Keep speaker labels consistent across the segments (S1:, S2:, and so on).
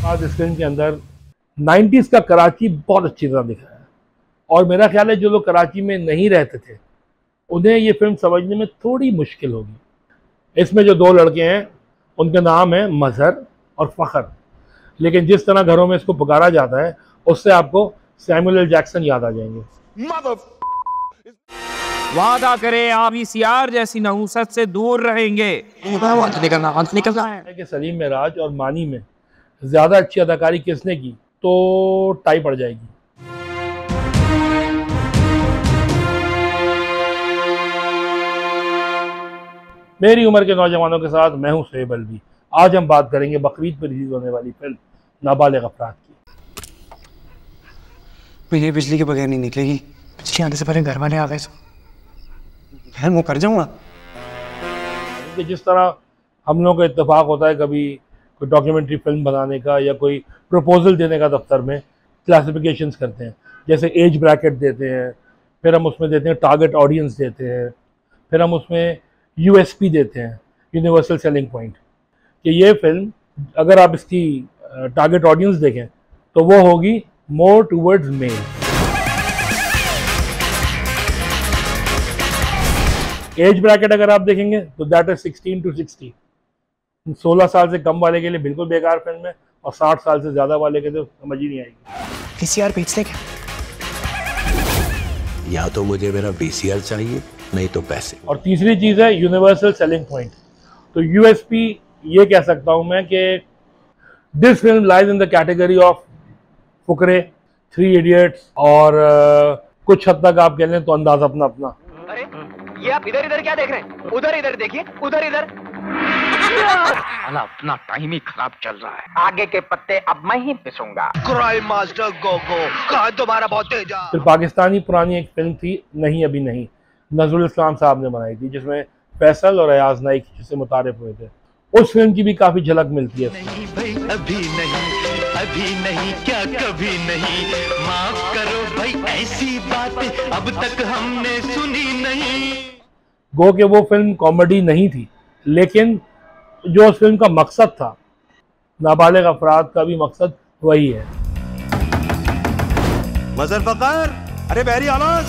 S1: आज इस फिल्म के अंदर 90s का कराची बहुत अच्छी तरह दिखाया है और मेरा ख्याल है जो लोग कराची में नहीं रहते थे उन्हें ये फिल्म समझने में थोड़ी मुश्किल होगी। इसमें जो दो लड़के हैं उनके नाम है मजहर और फ़खर, लेकिन जिस तरह घरों में इसको पुकारा जाता है उससे आपको सैमुअल एल जैक्सन याद आ जाएंगे।
S2: वादा करें आप इस यार जैसी नहुसत से दूर रहेंगे।
S1: कि सलीम मेराज और मानी में ज़्यादा अच्छी अदाकारी किसने की तो टाई पड़ जाएगी। मेरी उम्र के नौजवानों के साथ मैं हूं सोहेब अलवी। आज हम बात करेंगे बकरीद पर रिलीज होने वाली फिल्म नाबालिग अफराद की।
S3: मुझे बिजली के बगैर नहीं निकलेगी। बिजली आने से पहले घर वाले आ गए तो मैं कर जाऊंगा।
S1: कि जिस तरह हम लोगों का इत्तेफाक होता है कभी कोई डॉक्यूमेंट्री फिल्म बनाने का या कोई प्रपोजल देने का दफ्तर में क्लासिफिकेशंस करते हैं, जैसे एज ब्रैकेट देते हैं, फिर हम उसमें देते हैं टारगेट ऑडियंस देते हैं, फिर हम उसमें यूएसपी देते हैं, यूनिवर्सल सेलिंग पॉइंट, कि ये फिल्म अगर आप इसकी टारगेट ऑडियंस देखें तो वो होगी more towards male. Age bracket अगर आप देखेंगे तो दैट इज 16 to 60। 16 साल से कम वाले के लिए बिल्कुल बेकार फिल्म है और 60 साल से ज़्यादा वाले के तो समझ ही नहीं आएगी।
S3: वीसीआर बेच दे क्या?
S4: या तो मुझे मेरा वीसीआर चाहिए, नहीं तो पैसे।
S1: और तीसरी चीज़ है यूनिवर्सल सेलिंग पॉइंट। तो यूएसपी ये कह सकता हूँ मैं कि this film lies in the category of Fukrey, 3 idiots और कुछ हद तक आप कह लें तो अंदाज अपना अपना।
S5: अरे ये आप इधर इधर क्या देख रहे हैं? उधर इधर देखिए, उधर इधर। अपना टाइम ही खराब चल रहा है। आगे के पत्ते अब मैं ही पिसूंगा। क्राइम मास्टर गो कहा दोबारा बहुत तेज।
S1: फिर पाकिस्तानी पुरानी एक फिल्म थी नहीं अभी नहीं, नजरुल इस्लाम साहब ने बनाई थी, जिसमें फैसल और अयाज नाइक जिससे मुतारिफ हुए थे। उस फिल्म की भी काफी झलक मिलती है।
S6: नहीं भाई अभी नहीं क्या कभी नहीं, माफ करो भाई ऐसी बातें अब तक हमने सुनी नहीं।
S1: गो के वो फिल्म कॉमेडी नहीं थी, लेकिन जो उस फिल्म का मकसद था, नाबालिग अफराद का भी मकसद वही है।
S4: मजहर फ़खर, अरे बहरी आवाज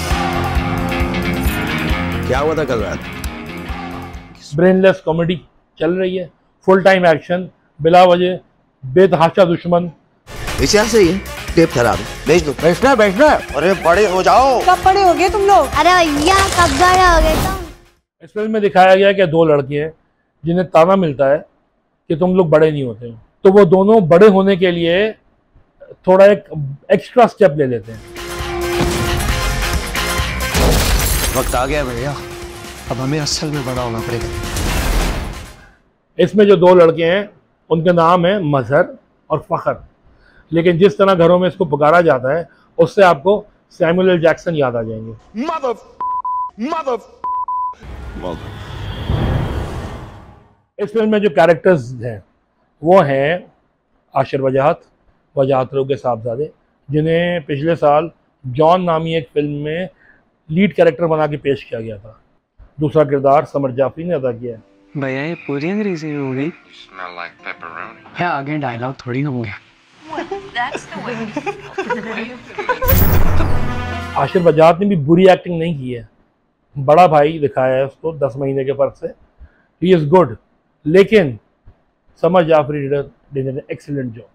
S4: क्या हुआ था कल रात?
S1: ब्रेनलेस कॉमेडी चल रही है, फुल टाइम एक्शन, बिला वजह बेतहाशा दुश्मन।
S4: विचार से ये टेप खराब है, भेज दो। बैठना। अरे बड़े हो जाओ।
S7: कब बड़े हो गए तुम लोग? अरे भैया कब बड़े हो गए तुम?
S1: इस फिल्म में दिखाया गया कि दो लड़के हैं जिन्हें ताना मिलता है कि तुम लोग बड़े नहीं होते हो, तो वो दोनों बड़े होने के लिए थोड़ा एक एक्स्ट्रा स्टेप ले लेते हैं।
S3: वक्त आ गया भैया, अब हमें असल में बड़ा होना पड़ेगा।
S1: इसमें जो दो लड़के हैं उनके नाम है मजहर और फ़खर, लेकिन जिस तरह घरों में इसको पुकारा जाता है उससे आपको सैमुअल एल जैक्सन याद आ जाएंगे। इस फिल्म में जो कैरेक्टर्स हैं वो हैं आशिर वजाहत रो के साहबजादे, जिन्हें पिछले साल जॉन नामी एक फिल्म में लीड कैरेक्टर बना के पेश किया गया था। दूसरा किरदार समर जाफरी ने अदा किया है।
S3: भैया ये पूरी अंग्रेजी में होगी क्या? आगे डायलॉग थोड़ी ना होंगे।
S1: आशिर वजाहत ने भी बुरी एक्टिंग नहीं की है, बड़ा भाई दिखाया है उसको 10 महीने के फर्क से। ही इज़ गुड, लेकिन Samar Jafri did an excellent job.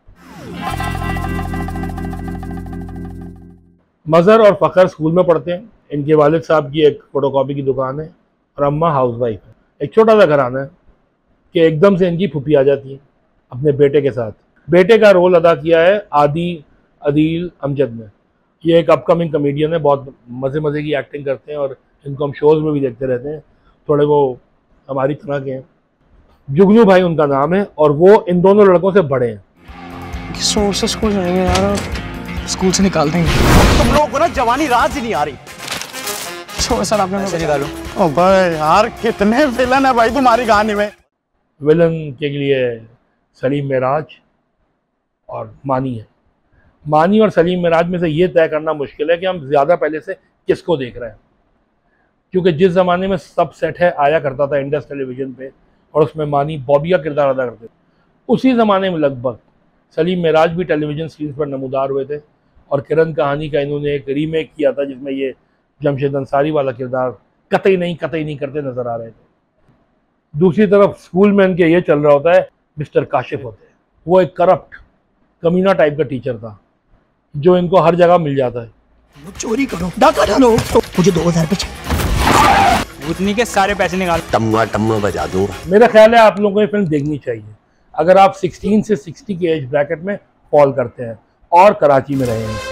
S1: Mazhar और फ़खर स्कूल में पढ़ते हैं। इनके वालिद साहब की एक फोटोकॉपी की दुकान है और अम्मा हाउसवाइफ है। एक छोटा सा घराना है कि एकदम से इनकी फूफी आ जाती है अपने बेटे के साथ। बेटे का रोल अदा किया है आदिल अमजद ने। ये एक अपकमिंग कमेडियन है, बहुत मज़े की एक्टिंग करते हैं और इनको हम शोज़ में भी देखते रहते हैं। थोड़े वो हमारी तरह के हैं। जुगनू भाई उनका नाम है और वो इन दोनों लड़कों से बड़े हैं।
S3: से स्कूल जाएंगे यार, स्कूल से निकाल देंगे।
S5: तुम लोगों को ना जवानी रात से नहीं आ रही।
S3: सर आपने
S5: निकालो।
S8: ओ भाई यार कितने विलन है भाई तुम्हारी कहानी में।
S1: विलन के लिए सलीम मेराज और मानी है। मानी और सलीम मेराज में से ये तय करना मुश्किल है कि हम ज़्यादा पहले से किसको देख रहे हैं, क्योंकि जिस ज़माने में सब सेट है आया करता था इंडस टेलीविज़न पे और उसमें मानी बॉबी का किरदार अदा करते थे, उसी ज़माने में लगभग सलीम मेराज भी टेलीविज़न स्क्रीन पर नमूदार हुए थे और किरण कहानी का इन्होंने एक रीमेक किया था जिसमें ये जमशेद अंसारी वाला किरदार कतई नहीं करते नज़र आ रहे थे। दूसरी तरफ स्कूल में इनके ये चल रहा होता है, मिस्टर काशिफ होते हैं, वो एक करप्ट कमीना टाइप का टीचर था जो इनको हर जगह मिल जाता है।
S4: चोरी करो, डाका डालो, तो मुझे 2000 रुपये चाहिए।
S2: भूतनी के सारे पैसे निकाल।
S4: टम्मा टम्मा बजा दूंगा।
S1: मेरा ख्याल है आप लोगों को ये फिल्म देखनी चाहिए अगर आप 16 से 60 के एज ब्रैकेट में फॉल करते हैं और कराची में रहे हैं।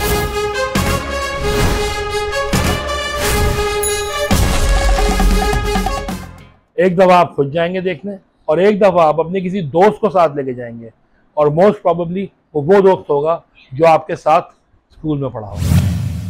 S1: एक दफ़ा आप खुद जाएंगे देखने और एक दफ़ा आप अपने किसी दोस्त को साथ लेके जाएंगे और मोस्ट प्रॉबेबली वो दोस्त होगा जो आपके साथ स्कूल में पढ़ा होगा।